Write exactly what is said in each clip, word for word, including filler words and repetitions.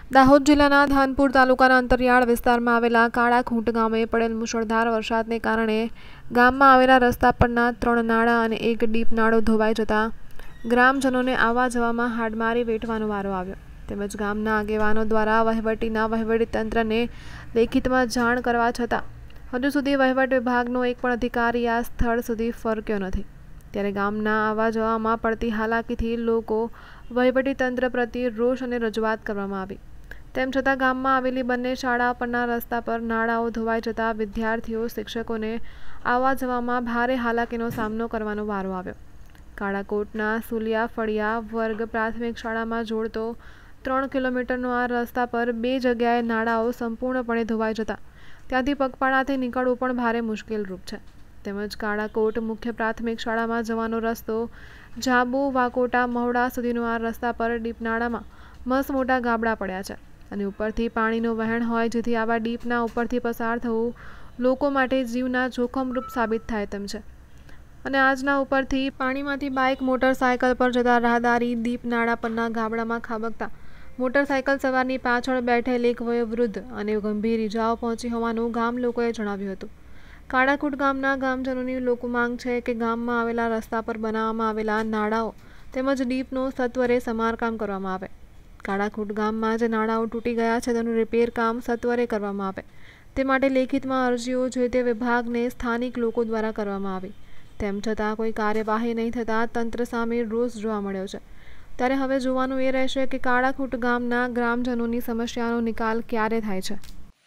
દાહોદ જિલ્લાના ધાનપુર તાલુકાના અંતરિયાળ વિસ્તારમાં આવેલા કાળાખૂંટ ગામે પડેલ મુશળધાર વરસાદને કારણે ગામમાં આવેલા રસ્તા પરના ત્રણ નાળા અને એક ડીપ નાળો ધોવાઈ જતા ગ્રામજનોને આવવા જવામાં હાડમારી વેઠવાનો વારો આવ્યો. તેમજ ગામના આગેવાનો દ્વારા વહીવટીના વહીવટીતંત્રને લેખિતમાં જાણ કરવા છતાં હજુ સુધી વહીવટ વિભાગનો એક પણ અધિકારી આ સ્થળ સુધી ફરક્યો નથી. ત્યારે ગામના આવવા જવામાં પડતી હાલાકીથી લોકો વહીવટીતંત્ર પ્રત્યે રોષ અને રજૂઆત કરવામાં આવી. તેમ છતાં ગામમાં આવેલી બંને શાળા પરના રસ્તા પર નાળાઓ ધોવાઈ જતા વિદ્યાર્થીઓ શિક્ષકોને આવવા જવામાં ભારે હાલાકીનો સામનો કરવાનો વારો આવ્યો. કાળાકોટના સુલિયા ફળિયા વર્ગ પ્રાથમિક શાળામાં જોડતો ત્રણ કિલોમીટરનો આ રસ્તા પર બે જગ્યાએ નાળાઓ સંપૂર્ણપણે ધોવાઈ જતા ત્યાંથી પગપાળાથી નીકળવું પણ ભારે મુશ્કેલરૂપ છે. તેમજ કાળાકોટ મુખ્ય પ્રાથમિક શાળામાં જવાનો રસ્તો જાંબુ વાકોટા મહુડા સુધીનો આ રસ્તા પર ડીપ નાળામાં મસ્ત મોટા ગાબડા પડ્યા છે અને ઉપરથી પાણીનું વહેણ હોય, જેથી આવા ડીપના ઉપરથી પસાર થવું લોકો માટે જીવના જોખમરૂપ સાબિત થાય તેમ છે. અને આજના ઉપરથી પાણીમાંથી બાઇક મોટરસાયકલ પર જતા રાહદારી દીપ નાળા પરના ગાબડામાં ખાબકતા મોટરસાયકલ સવારની પાછળ બેઠેલ એક વયોવૃદ્ધ અને ગંભીર ઇજાઓ પહોંચી હોવાનું ગામ લોકોએ જણાવ્યું હતું. કાળાકૂટ ગામના ગામજનોની લોકો માંગ છે કે ગામમાં આવેલા રસ્તા પર બનાવવામાં આવેલા નાળાઓ તેમજ ડીપનું સત્વરે સમારકામ કરવામાં આવે. કાળાકૂટ ગામમાં જે નાળાઓ તૂટી ગયા છે તેનું રિપેર કામ સત્વરે કરવામાં આવે તે માટે લેખિતમાં અરજીઓ જે તે વિભાગને સ્થાનિક લોકો દ્વારા કરવામાં આવી. તેમ છતાં કોઈ કાર્યવાહી નહીં થતાં તંત્ર સામે રોષ જોવા મળ્યો છે. ત્યારે હવે જોવાનું એ રહેશે કે કાળાકૂટ ગામના ગ્રામજનોની સમસ્યાનો નિકાલ ક્યારે થાય છે.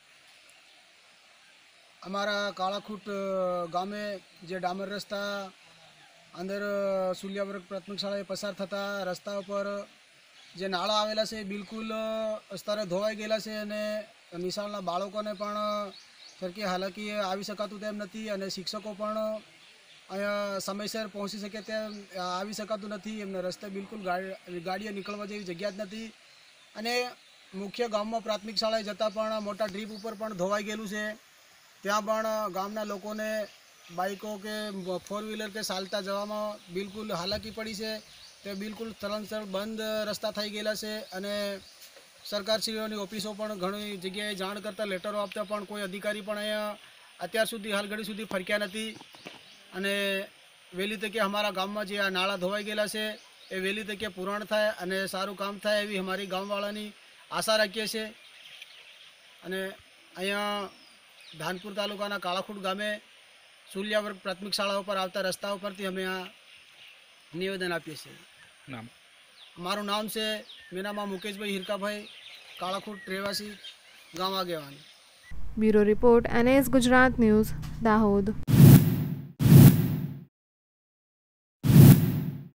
અમારા કાળાખૂટ ગામે જે ડામર રસ્તા અંદર સુલિયા વર્ગ પ્રાથમિક શાળાએ પસાર થતા રસ્તા ઉપર જે નાળા આવેલા છે એ બિલકુલ સ્તરે ધોવાઈ ગયેલા છે અને નિશાળના બાળકોને પણ સરખી હાલાકી આવી શકાતું તેમ નથી અને શિક્ષકો પણ અહીંયા સમયસર પહોંચી શકે તેમ આવી શકાતું નથી. એમને રસ્તે બિલકુલ ગાડીઓ નીકળવા જેવી જગ્યા જ નથી અને મુખ્ય ગામમાં પ્રાથમિક શાળાએ જતાં પણ મોટા ડ્રીપ ઉપર પણ ધોવાઈ ગયેલું છે. ત્યાં પણ ગામના લોકોને બાઇકો કે ફોર વ્હીલર કે ચાલતા જવામાં બિલકુલ હાલાકી પડી છે. તે બિલકુલ સ્થળાંતર બંધ રસ્તા થઈ ગયેલા છે અને સરકારશ્રીઓની ઓફિસો પણ ઘણી જગ્યાએ જાણ કરતાં લેટરો આપતા પણ કોઈ અધિકારી પણ અહીંયા અત્યાર સુધી હાલ ઘડી સુધી ફરક્યા નથી. અને વહેલી તકે અમારા ગામમાં જે આ નાળા ધોવાઈ ગયેલા છે એ વહેલી તકે પૂરણ થાય અને સારું કામ થાય એવી અમારી ગામવાળાની આશા રાખીએ છીએ. અને અહીંયા ધાનપુર તાલુકાના કાળાખૂટ ગામે સુલિયા વર્ગ પ્રાથમિક શાળા ઉપર આવતા રસ્તા ઉપરથી અમે આ નિવેદન આપીએ છીએ. નામ મારું નામ છે મીનામાં મુકેશભાઈ હિરકાભાઈ, કાળાખૂટ રહેવાસી, ગામ આગેવાન. Bureau report N S Gujarat news, Dahod.